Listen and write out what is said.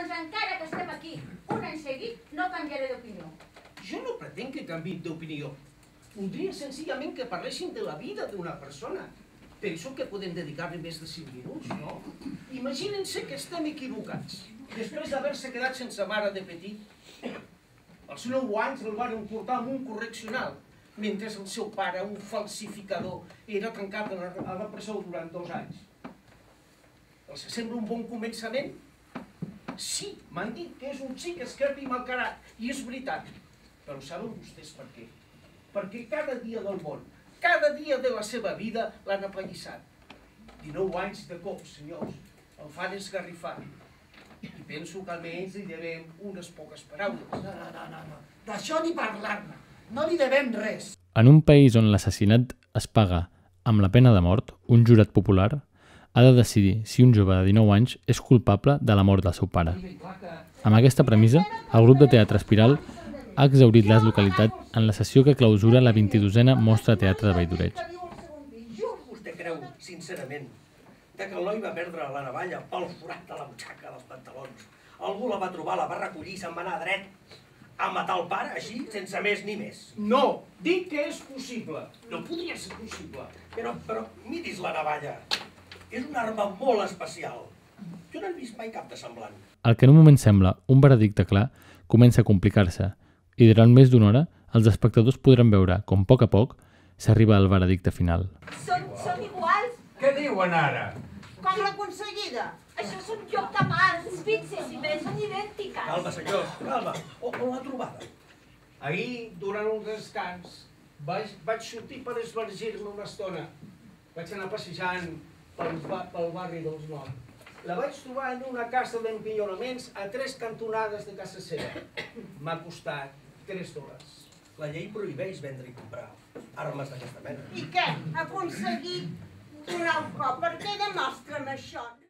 Doncs encara que estem aquí un any seguit, no canviaré d'opinió. Jo no pretenc que canviïn d'opinió. Voldria senzillament que parlessin de la vida d'una persona. Penso que podem dedicar-li més de 5 minuts, no? Imaginen-se que estem equivocats. Després d'haver-se quedat sense mare de petit, als 9 anys el van portar a un correccional, mentre el seu pare, un falsificador, era tancat a la presó durant 2 anys. Els sembla un bon començament? Sí, m'han dit que és un xic esquerp i malcarat, i és veritat. Però saben vostès per què? Perquè cada dia del món, cada dia de la seva vida l'han apallissat. 19 anys de cop, senyors, el fan esgarrifar. I penso que almenys li devem unes poques paraules. No. D'això ni parlar-ne. No li devem res. En un país on l'assassinat es paga amb la pena de mort, un jurat popular ha de decidir si un jove de 19 anys és culpable de la mort del seu pare. Amb aquesta premissa, el grup de teatre Espiral ha exhaurit la localitat en la sessió que clausura la 22a Mostra de Teatre de Valldoreig. Vostè creu, sincerament, que el noi va perdre la navalla pel forat de la butxaca dels pantalons? Algú la va trobar, la va recollir i se'n va anar dret a matar el pare, així, sense més ni més? No, dic que és possible. No podria ser possible. Però miris la navalla. És una arma molt especial. Jo no he vist mai cap de semblant. El que en un moment sembla un veredicte clar comença a complicar-se i durant més d'una hora els espectadors podran veure com a poc s'arriba al veredicte final. Són iguals? Què diuen ara? Com l'aconseguida. Això és un joc de mans. Fixi's, si bé són idèntiques. Calma, senyors, calma. On l'ha trobada? Ahir, durant un descans, vaig sortir per esvergir-me una estona. Vaig anar passejant pel barri dels Nord. La vaig trobar en una casa d'empinyoraments a 3 cantonades de casa seva. M'ha costat $3. La llei prohibeix vendre i comprar armes d'aquesta mena. I què? Ha aconseguit donar un cop? Per què demostren això?